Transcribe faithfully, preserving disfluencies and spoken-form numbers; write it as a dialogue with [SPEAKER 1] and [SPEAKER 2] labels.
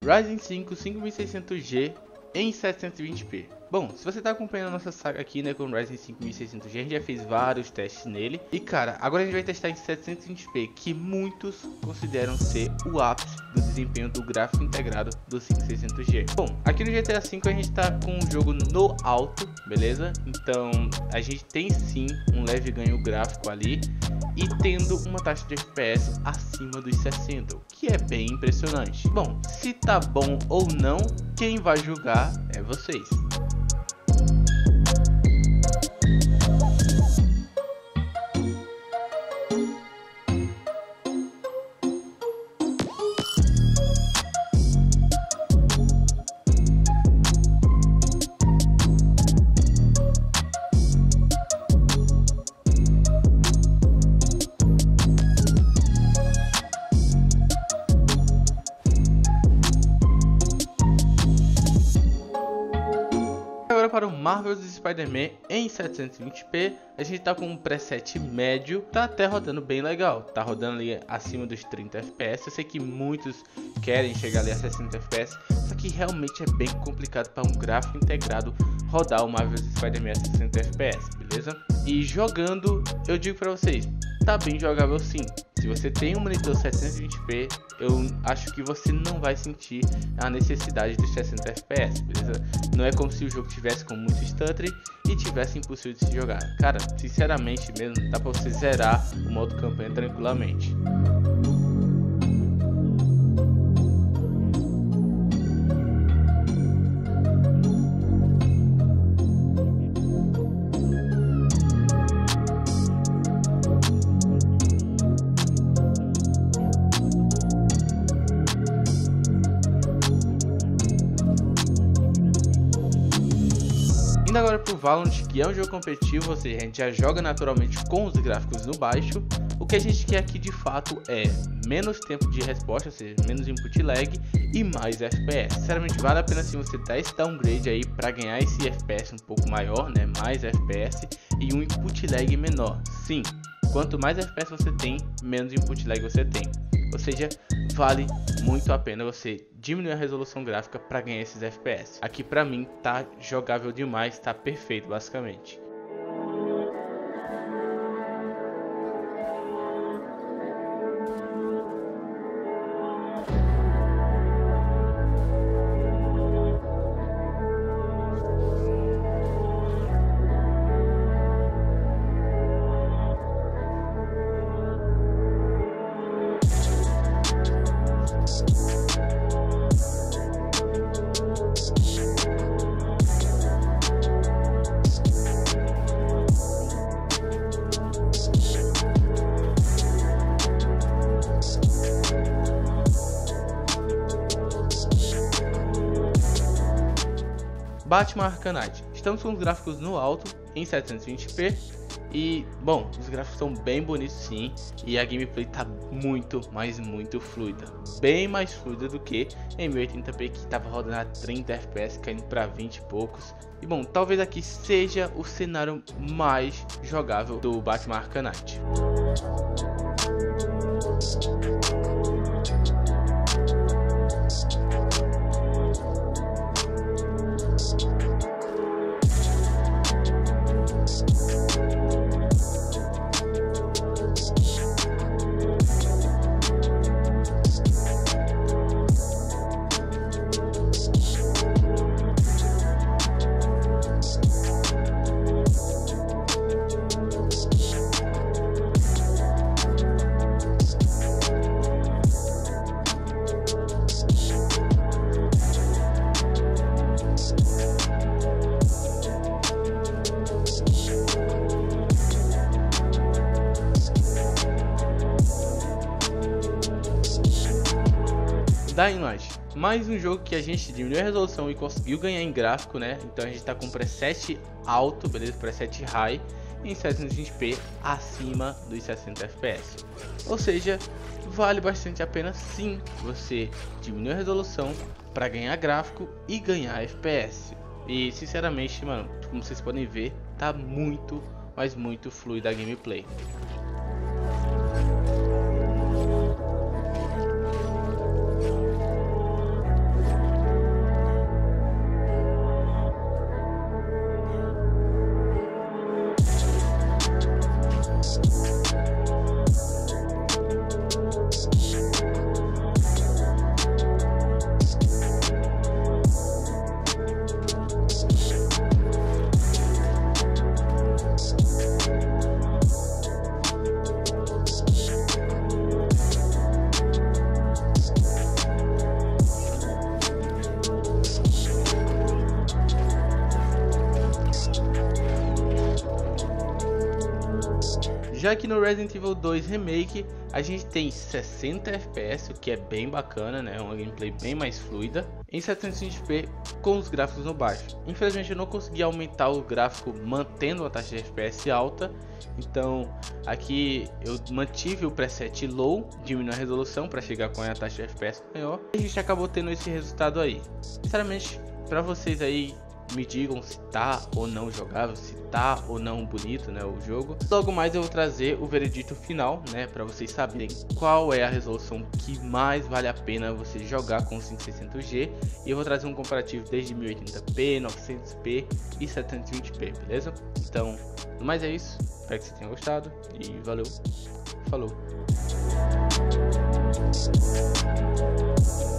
[SPEAKER 1] Ryzen cinco cinco mil e seiscentos G em setecentos e vinte p. Bom, se você está acompanhando a nossa saga aqui, né, com o Ryzen cinco mil e seiscentos G, a gente já fez vários testes nele. E cara, agora a gente vai testar em setecentos e vinte p, que muitos consideram ser o ápice do desempenho do gráfico integrado do cinco mil e seiscentos G. Bom, aqui no G T A cinco a gente está com o jogo no alto, beleza? Então a gente tem sim um leve ganho gráfico ali e tendo uma taxa de F P S acima dos sessenta, o que é bem impressionante. Bom, se tá bom ou não, quem vai julgar é vocês. Para o Marvel's Spider-Man em setecentos e vinte p, a gente tá com um preset médio, tá até rodando bem legal, tá rodando ali acima dos trinta F P S. Eu sei que muitos querem chegar ali a sessenta F P S, só que realmente é bem complicado para um gráfico integrado rodar o Marvel's Spider-Man a sessenta F P S, beleza? E jogando, eu digo para vocês, tá bem jogável sim. Se você tem um monitor setecentos e vinte p, eu acho que você não vai sentir a necessidade dos sessenta F P S, beleza? Não é como se o jogo tivesse com muito stutter e tivesse impossível de se jogar. Cara, sinceramente mesmo, dá pra você zerar o modo campanha tranquilamente. Indo agora para o Valorant, que é um jogo competitivo, ou seja, a gente já joga naturalmente com os gráficos no baixo. O que a gente quer aqui de fato é menos tempo de resposta, ou seja, menos input lag e mais F P S. Sinceramente, vale a pena se você dar esse downgrade aí para ganhar esse F P S um pouco maior, né, mais F P S e um input lag menor. Sim, quanto mais F P S você tem, menos input lag você tem. Ou seja, vale muito a pena você diminuir a resolução gráfica para ganhar esses F P S. Aqui para mim tá jogável demais, tá perfeito basicamente. Batman Arkham Knight. Estamos com os gráficos no alto em setecentos e vinte p e, bom, os gráficos estão bem bonitos sim, e a gameplay tá muito, mas muito fluida, bem mais fluida do que em mil e oitenta p, que estava rodando a trinta F P S, caindo para vinte e poucos. E bom, talvez aqui seja o cenário mais jogável do Batman Arkham Knight. Dying Light, mais um jogo que a gente diminuiu a resolução e conseguiu ganhar em gráfico, né? Então a gente tá com preset alto, beleza? Preset high em setecentos e vinte p acima dos sessenta F P S. Ou seja, vale bastante a pena sim você diminuir a resolução para ganhar gráfico e ganhar F P S. E sinceramente, mano, como vocês podem ver, tá muito, mas muito fluida a gameplay. Já que no Resident Evil dois Remake a gente tem sessenta F P S, o que é bem bacana, né? Uma gameplay bem mais fluida, em setecentos e vinte p com os gráficos no baixo. Infelizmente eu não consegui aumentar o gráfico mantendo uma taxa de F P S alta, então aqui eu mantive o preset low, diminuiu a resolução para chegar com a taxa de F P S maior, e a gente acabou tendo esse resultado aí. Sinceramente, para vocês aí, me digam se tá ou não jogável, se tá ou não bonito, né, o jogo. Logo mais eu vou trazer o veredito final, né, para vocês saberem qual é a resolução que mais vale a pena você jogar com cinco mil e seiscentos G, e eu vou trazer um comparativo desde mil e oitenta p, novecentos p e setecentos e vinte p, beleza? Então, no mais é isso, espero que você tenha gostado e valeu, falou!